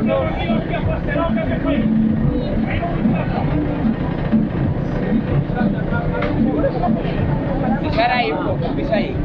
Pisar ahí un poco, pisa ahí.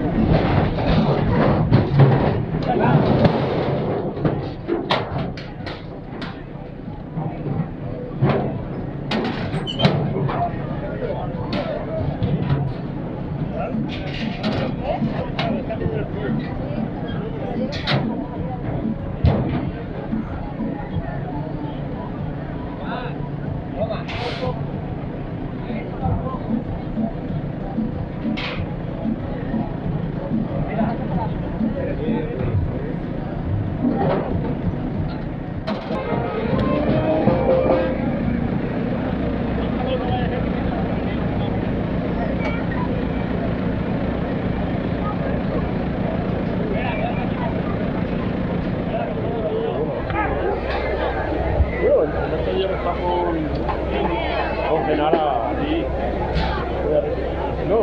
Con Genara, allí. No.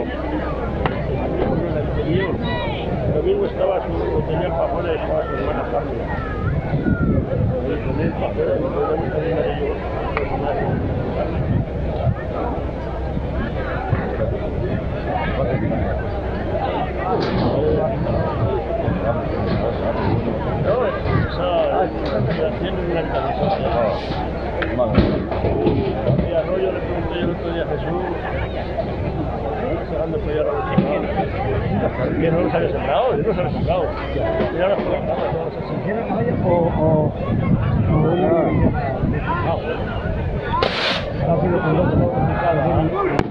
El domingo estaba tenía el papel y estaba su hermana Fátima. Con el papel, tiene una cabeza. Y Arroyo le pregunté yo el otro día a Jesús, cerrando el la que no los había sembrado, yo no los había sembrado. Mira las plantadas, todas las así. ¿Quieren vaya o rápido con dos complicadas?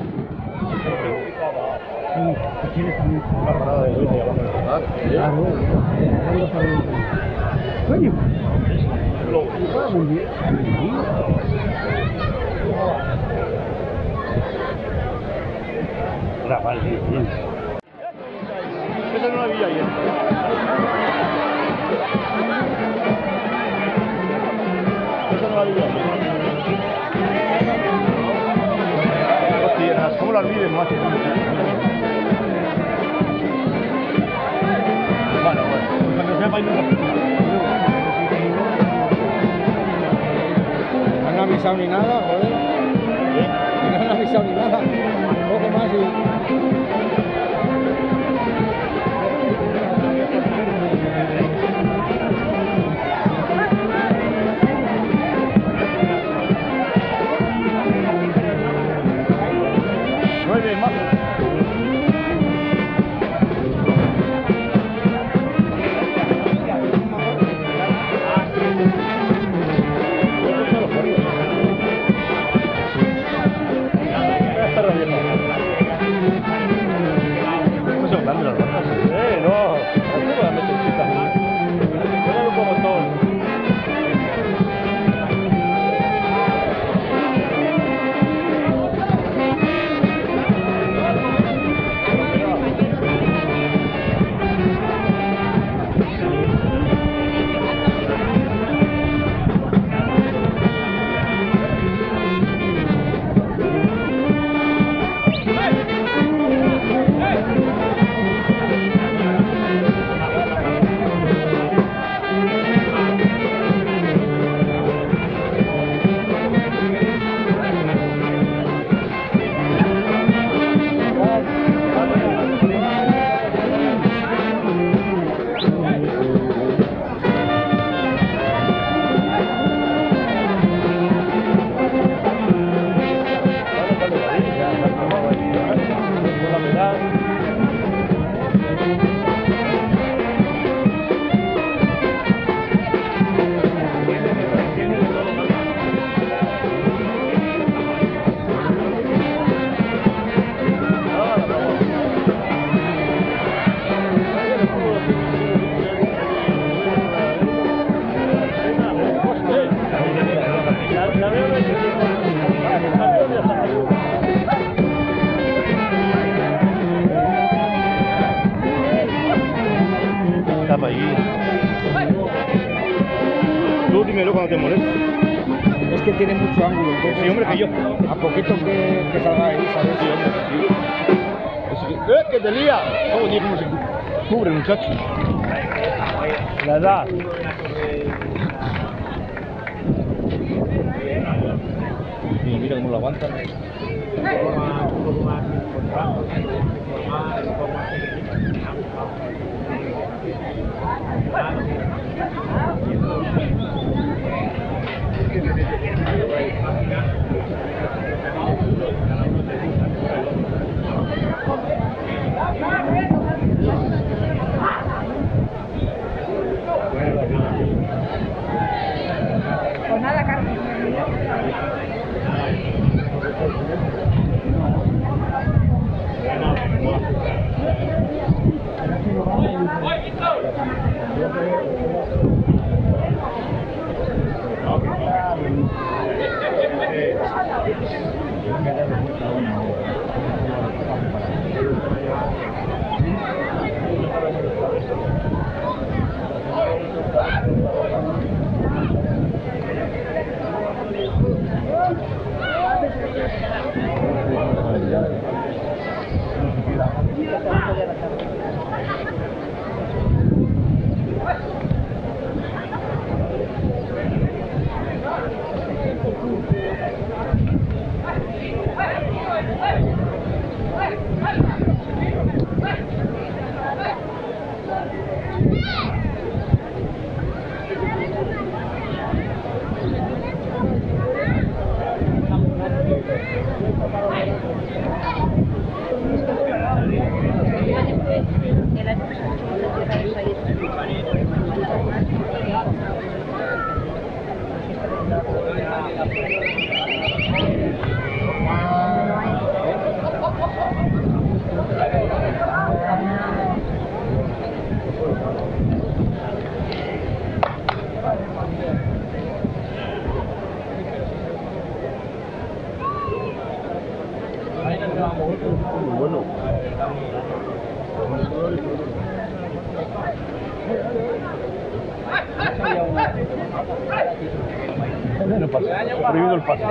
Si quieres también una parada de luz y abajo de la claro, ¿cuándo para el coño? Muy bien. Rafael, bien. Esa no la vi ayer. Esa no la vi ayer. Hostia, ¿cómo la olvides, macho? Bueno, cuando sea para ir No han avisado ni nada, joder. No han avisado ni nada. Un poco más y... Tapa allí. Tú dímelo cuando te molestes. Es que tiene mucho ángulo. Entonces, Sí, hombre, que yo. A poquito que salga ahí, ¿sabes? Sí, hombre, sí. ¡Que te lía! ¿Cómo tiene cómo se cubre, muchacho? La edad. mira cómo lo aguantan. Un poco más contrato, un poco más Pues nada, Carmen. Bueno. No pasa, prohibido el pase.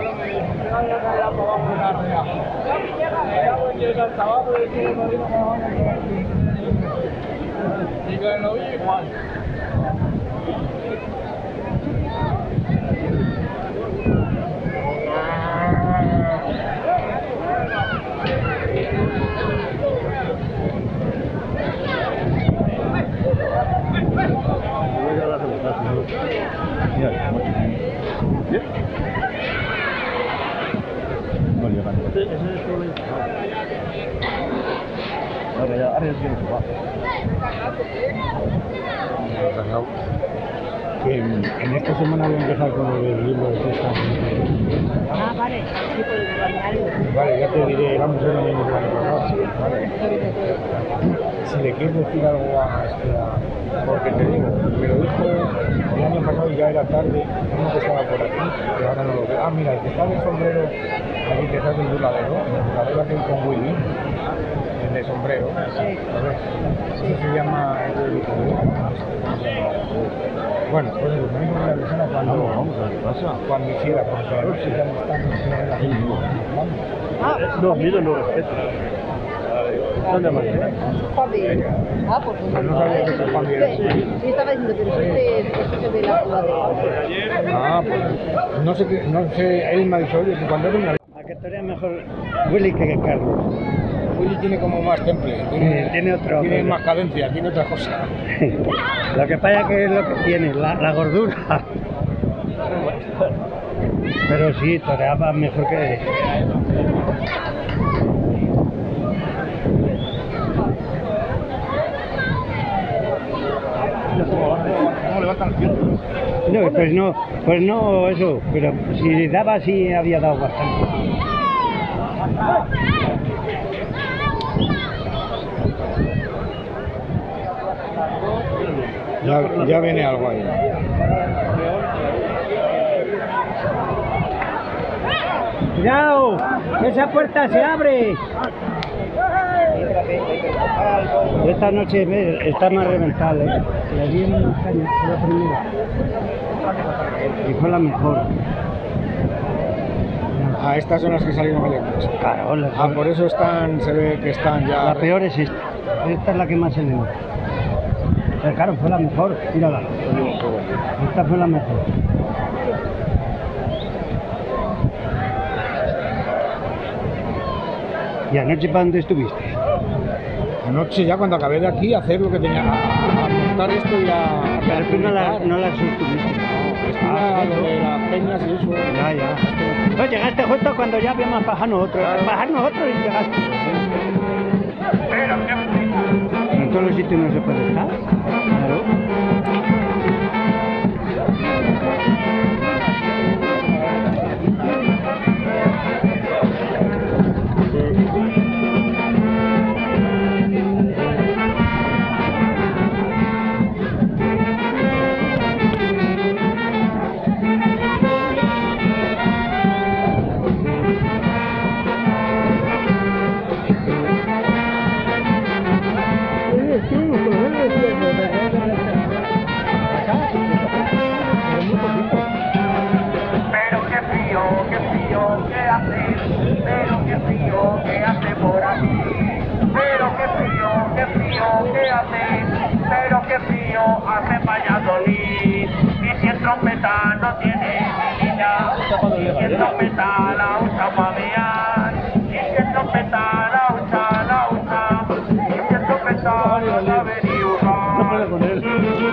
Que en esta semana voy a empezar con el libro de fiesta. Ah, vale. Sí, pues algo. Vale, ya te diré, vamos a ver lo mismo que el año pasado. Vale. Si le quieres decir algo porque te digo, me lo dijo el año pasado y ya era tarde, uno que estaba por aquí, que ahora no lo veo. Ah, mira, el que está de sombrero, aquí que está del burladero, el burladero aquel con Willy, el de sombrero, Sí. ¿sabes? Ese se llama... Bueno, pues eso, me dijo que la persona cuando hiciera, porque a ver si ya no están Ah, No, mira, no respeto. ¿Dónde más? Juan Miguel. Ah, pues Pues no sabía que ese Juan Miguel. Sí, estaba diciendo, pero soy de la ciudad de... Ah, pues no sé, no sé, él me ha dicho, oye, que cuando venga... ¿A qué tarea mejor Willy que Carlos? Willy tiene como más temple, Tiene otro. tiene más cadencia, tiene otra cosa. Lo que pasa que es lo que tiene, la gordura. Pero sí, toreaba mejor que... ¿Cómo levantan el pie? No, pues no eso, pero si daba sí había dado bastante. Ya viene algo ahí. ¡Cuidado! ¡Esa puerta se abre! Esta noche está más reventada, ¿eh? Le di una caña, fue la primera. Y fue la mejor. Ah, estas son las que salieron eléctricas. Claro, Por eso se ve que están ya... la peor es esta. Esta es la que más se le nota. Pero claro, fue la mejor. Mírala. Esta fue la mejor. ¿Y anoche para dónde estuviste? Anoche ya cuando acabé de aquí, hacer lo que tenía, a montar esto y a... Pero tú no la sostuviste. Estaba lo de las peñas y eso. Ya. Pues llegaste justo cuando ya habíamos bajado nosotros. Bajar nosotros y llegaste. En todos los sitios no se puede estar. Claro. Pero qué frío que hace, pero qué frío que hace por aquí. Pero qué frío que hace, pero qué frío hace Valladolid. Y si el trompeta no tiene niña, y si el trompeta la usa para mear, y si el trompeta la usa, y si el trompeta no sabe ni usar.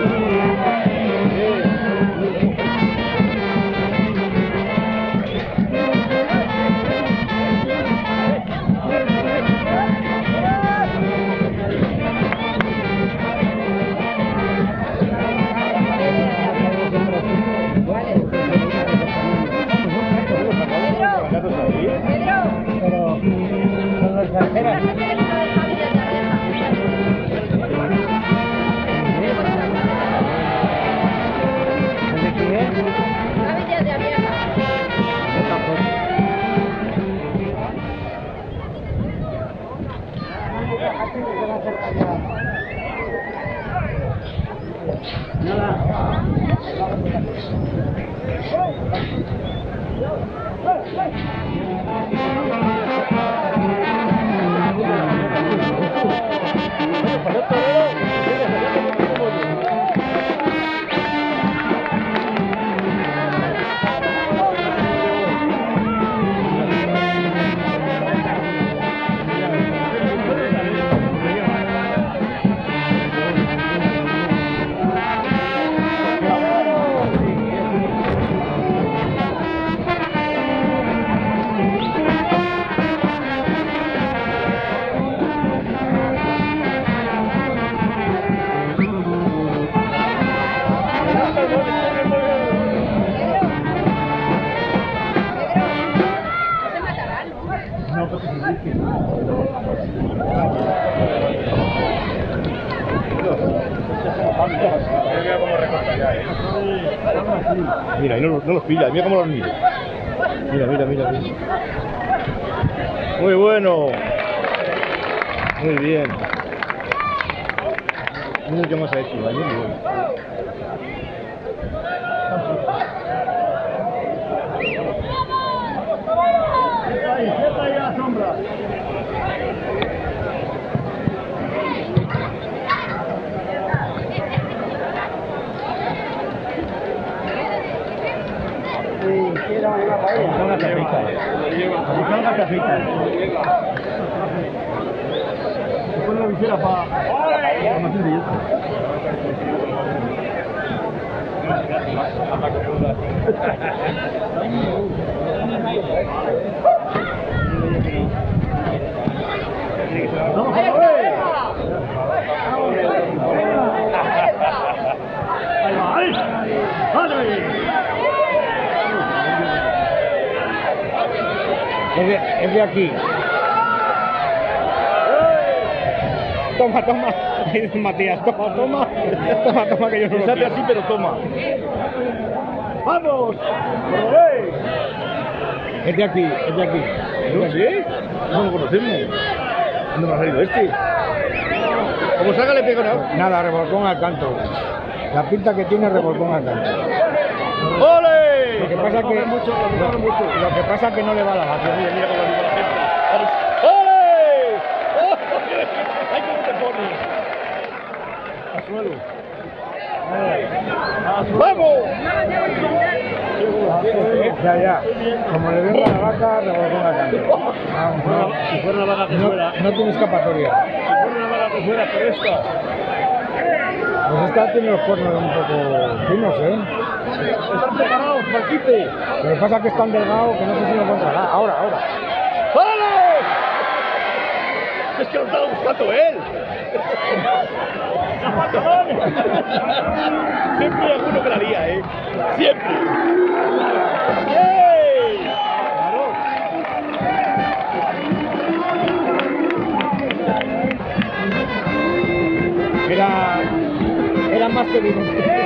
Mira, y no los pilla, mira cómo los mira. Mira. Muy bueno. Muy bien. Mira qué más ha hecho, muy bueno. Sepa ahí a la sombra. Una cafita. Pon la visera para... ¡Vamos a ver! ¡Ahí va! Es de aquí. Toma, Matías, toma, que yo no lo Sale quiero. así, pero toma. ¡Vamos! Es de aquí. ¿No sé? No lo conocemos. ¿Dónde me ha salido este? Como salga le pego nada. Nada, revolcón al canto. La pinta que tiene revolcón al canto. ¡Ole! Lo que pasa que no le va la vaca. Mira cómo anima la gente. ¡Ole! ¡Ay, cómo te pone! Al suelo. ¡Vamos! Ya. Como le venga la vaca, revolver la carne. Si fuera una vaca que fuera. No tiene escapatoria. Si fuera una vaca que fuera, pero esta. Pues esta tiene los cuernos un poco finos, ¿eh? Están preparados, Marquite. Lo que pasa es que es tan delgado que no sé si lo encontrará. Ahora. ¡Vale! Es que lo estaba buscando él. Siempre hay alguno que la lía, ¿eh? Siempre. ¡Ey! Era más que evidente.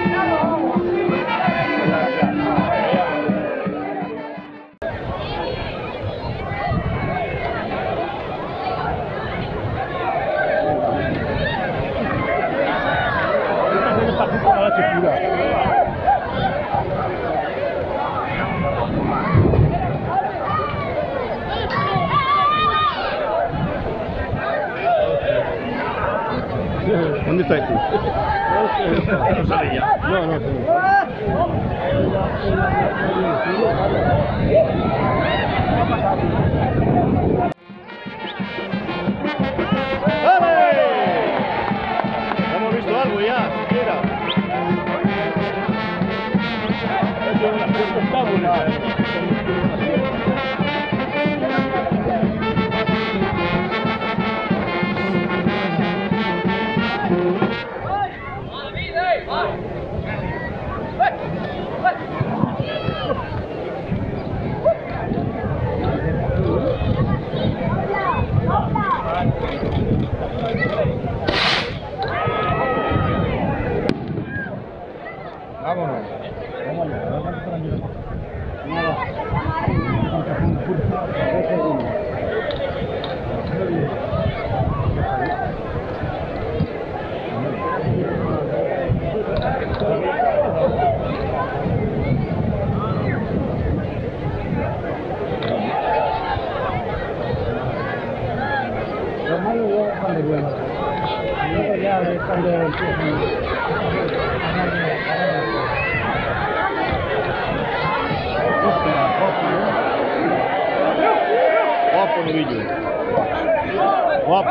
¿Dónde está este? No sale ya. ¡Vale! Hemos visto algo ya, siquiera. Vámonos. Lo malo ya es cuando viene. Luego ya es cuando empiezan. Guapo, novillo. Guapo.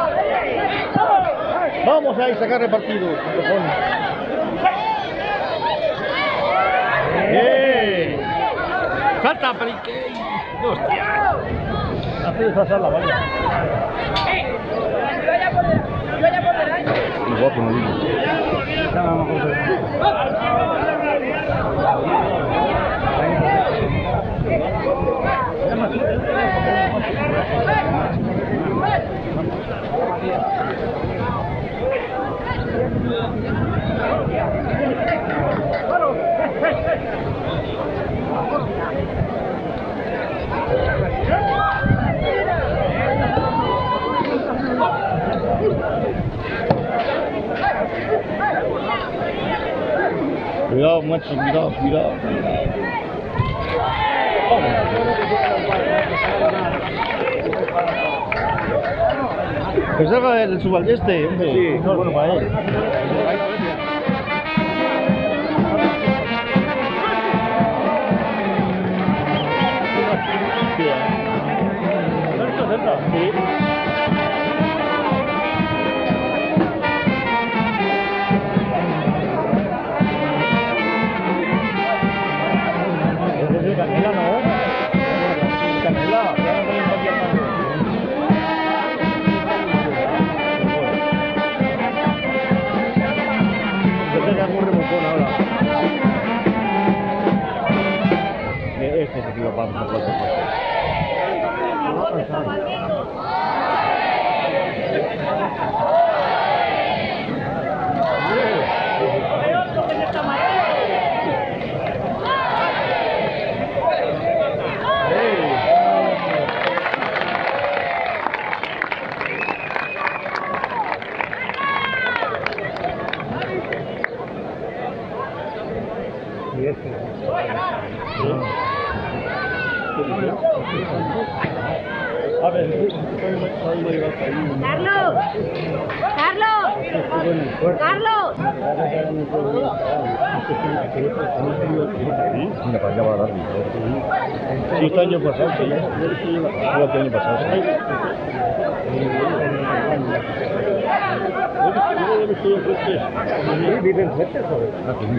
Vamos ahí a sacar repartido. ¡Eh! ¡Salta, perique! ¡Hostia! Hace desfasar la valla. Muy guapo, novillo. Cuidado, macho, cuidado. Que salga el subaldeste, hombre. Sí, es bueno para él. Sí. Es Canela, ¿no? Canela, ya no pueden cambiar más. Este es algún remontón ahora. Este se tira para ¡Carlos! ¡Carlos! ¡Carlos! Mira, para allá va a dar. Sí, este año pasado, sí. Fue el año pasado. Viven fuertes, joder.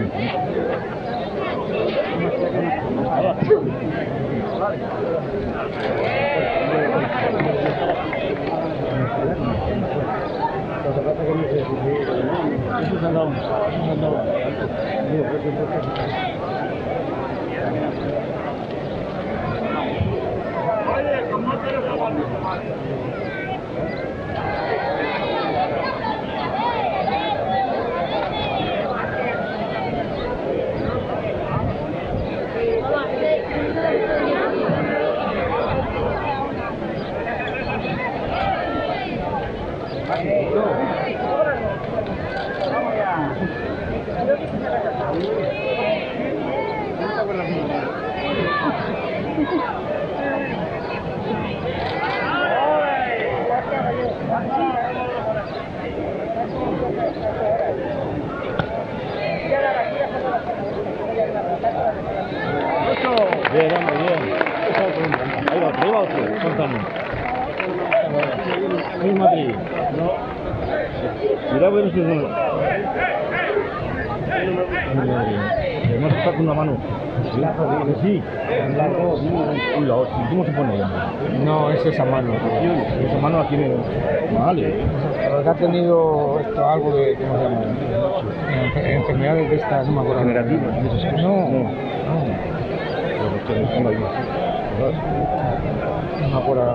Bien, hombre, bien. Ahí va otro. Santana. Sí, Madrid. Mira, bueno, si no. Además está con una mano. Sí. Uy, la otra. ¿Cómo se pone? No, es esa mano. Esa mano la tiene. Vale. Pero que ha tenido esto algo de, ¿cómo se llama? Enfermedades de estas, no me acuerdo. Generativas. No. Pero que no ahí. No me acuerdo.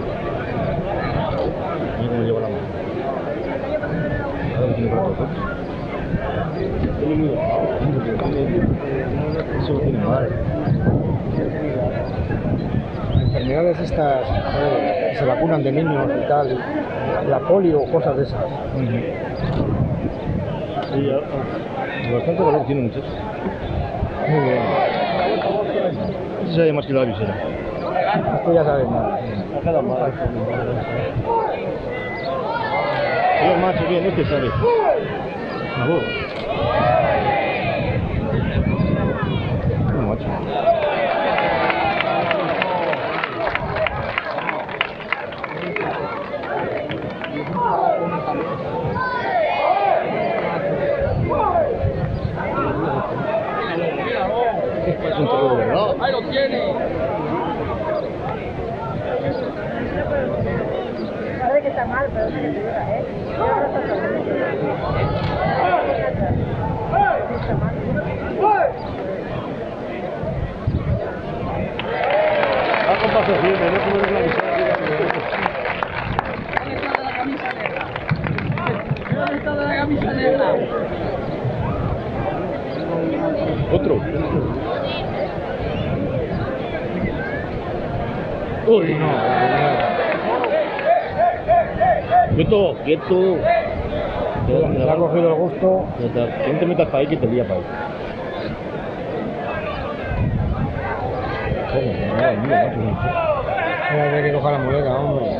Mira cómo lleva la mano. Ahora tiene para todo. Tiene muy eso lo tiene mal. Enfermedades estas, que se vacunan de niños y tal, la polio o cosas de esas. Sí, bastante valor tiene muchachos. Muy bien. Eso sabe más que la visera. Esto ya sabes más. Bien, macho, bien, este sabe. Por favor. Macho. Es un toro de verdad. Ahí lo tiene. Parece que está mal, pero es que te diga, ¿eh? Y ahora está mal. Va con paso firme, no como la visera. ¿Dónde está la camisa negra? Otro. Uy, no. Quieto, quieto. Le ha cogido el gusto. Que no te metas para ahí que te lía para ahí. Voy a que coja la muleta, hombre.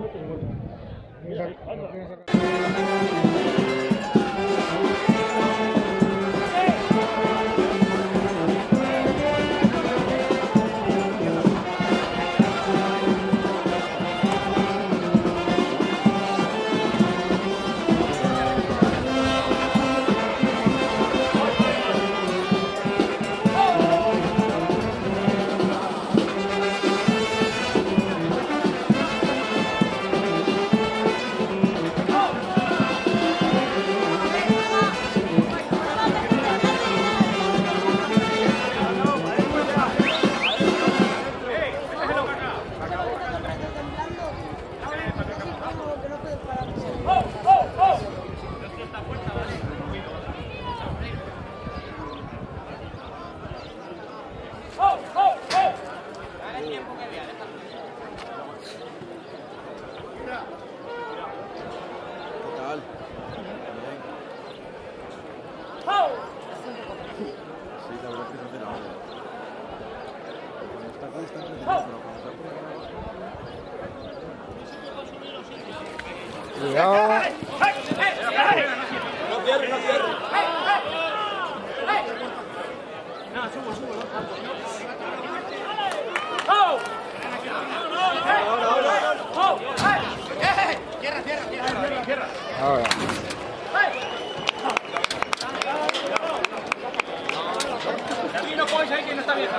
Aquí no podéis ahí que no está bien.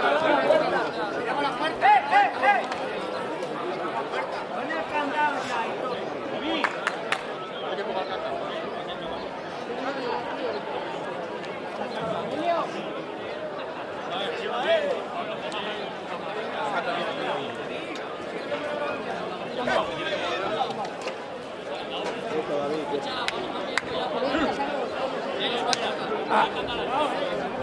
Todavía.